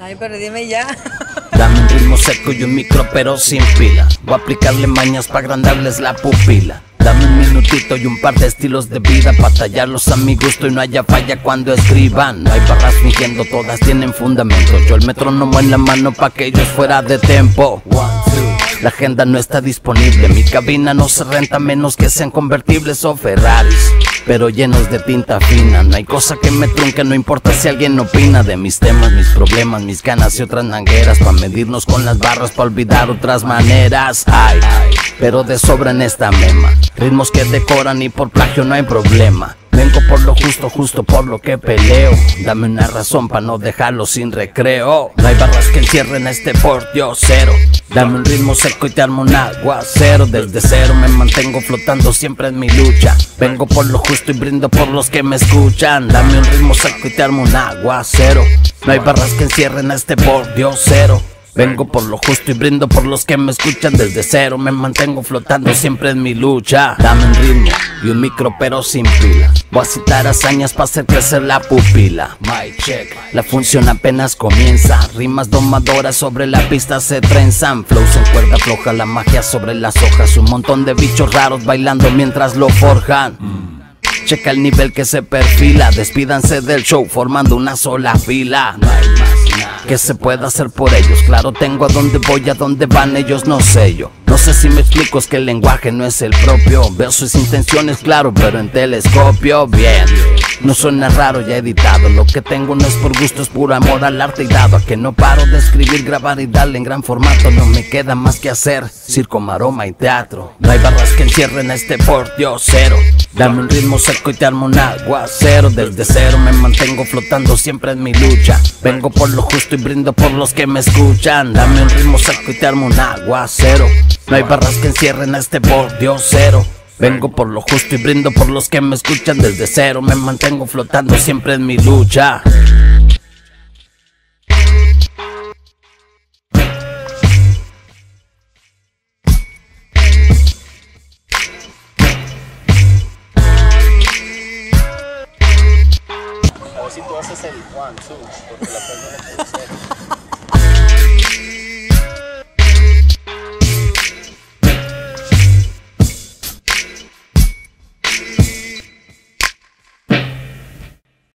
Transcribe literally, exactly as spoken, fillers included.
Ay, pero dime ya. Dame un ritmo seco y un micro pero sin pila. Voy a aplicarle mañas pa' agrandarles la pupila. Dame un minutito y un par de estilos de vida pa' tallarlos a mi gusto y no haya falla cuando escriban. No hay barras fingiendo, todas tienen fundamento. Yo el metrónomo en la mano pa' que ellos fuera de tempo. One, two. La agenda no está disponible, mi cabina no se renta menos que sean convertibles o Ferraris, pero llenos de tinta fina. No hay cosa que me trunque, no importa si alguien opina de mis temas, mis problemas, mis ganas y otras nangueras, pa' medirnos con las barras, pa' olvidar otras maneras. Ay, pero de sobra en esta mema, ritmos que decoran y por plagio no hay problema. Vengo por lo justo, justo por lo que peleo. Dame una razón pa' no dejarlo sin recreo. No hay barras que encierren este pordiosero. Dame un ritmo seco y te armo un aguacero. Desde cero me mantengo flotando siempre en mi lucha. Vengo por lo justo y brindo por los que me escuchan. Dame un ritmo seco y te armo un aguacero. No hay barras que encierren este pordiosero. Vengo por lo justo y brindo por los que me escuchan. Desde cero me mantengo flotando siempre en mi lucha. Dame un ritmo y un micro pero sin pila. Voy a citar hazañas para hacer crecer la pupila. My check, la función apenas comienza. Rimas domadoras sobre la pista se trenzan. Flows en cuerda floja, la magia sobre las hojas. Un montón de bichos raros bailando mientras lo forjan. Checa el nivel que se perfila. Despídanse del show formando una sola fila. No hay más nada que se pueda hacer por ellos. Claro, tengo a dónde voy, a dónde van ellos, no sé yo. No sé si me explico, es que el lenguaje no es el propio. Veo sus intenciones, claro, pero en telescopio, bien. No suena raro, ya editado. Lo que tengo no es por gusto, es puro amor al arte y dado a que no paro de escribir, grabar y darle en gran formato. No me queda más que hacer circo, maroma y teatro. No hay barras que encierren este pordiosero. Dame un ritmo seco y te armo un aguacero. Desde cero me mantengo flotando siempre en mi lucha. Vengo por lo justo y brindo por los que me escuchan. Dame un ritmo seco y te armo un aguacero. No hay barras que encierren a este pordiosero. Vengo por lo justo y brindo por los que me escuchan. Desde cero me mantengo flotando siempre en mi lucha. A ver si tú haces el one, two, porque la persona no puede ser.